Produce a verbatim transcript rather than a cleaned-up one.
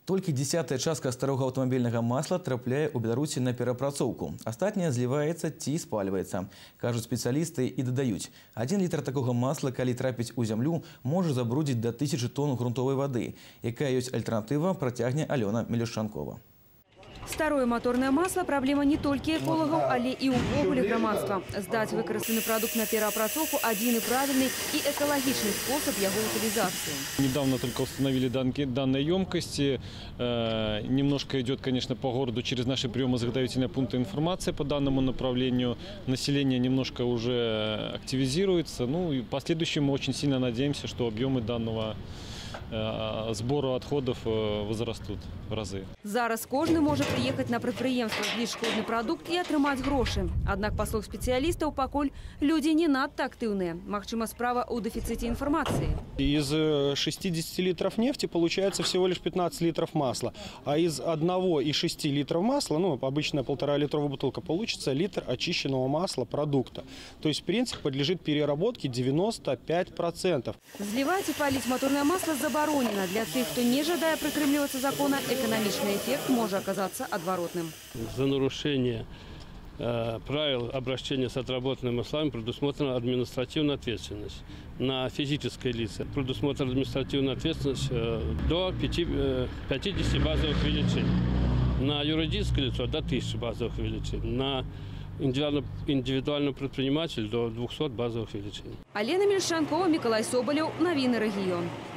Толькі дзесятая частка старога аўтамабільнага масла трапляе ў Беларусі на перапрацоўку. Астатняе зліваецца ці спальваецца. Кажуць спецыялісты і дадаюць. Адзін літр такога масла, калі трапіць у зямлю, можа забрудзіць да тысячы тонн грунтовай вады. Якая ёсць альтэрнатыва, працягне Алёна Мелюшчанкова. Старое моторное масло – проблема не только экологов, але и увогуле громадства. Сдать выкористанный продукт на переопрацовку – один и правильный и экологичный способ его утилизации. Недавно только установили данные емкости. Немножко идет, конечно, по городу через наши приемо-заготовительные пункты информация по данному направлению. Население немножко уже активизируется. Ну и в последующем мы очень сильно надеемся, что объемы данного сбору отходов возрастут в разы. Зараз кожны можа приехать на прадпрыемства зліць шкодны прадукт і атрымаць грошы. Аднак, па словах спецыялістаў, пакуль люди не надта актыўныя. Магчыма, справа ў дэфіцыце информации. Из шестидесяти литров нефти получается всего лишь пятнадцать литров масла. А из одного и шести литров масла, ну, обычная полтора-литровая бутылка, получится литр очищенного масла продукта. То есть, в принципе, подлежит переработке девяносто пять процентов. Зливать и палить моторное масло заборонено. Для тех, кто не жадая прикрывливаться закона, экономичный эффект может оказаться отворотным. За нарушение э, правил обращения с отработанными маслами предусмотрена административная ответственность. На физическое лицо предусмотрена административная ответственность э, до пятидесяти базовых величин. На юридическое лицо до тысячи базовых величин. На индивидуального предпринимателя до двухсот базовых величин. Алена Мелюшчанкова, Миколай Соболев. Новины регион.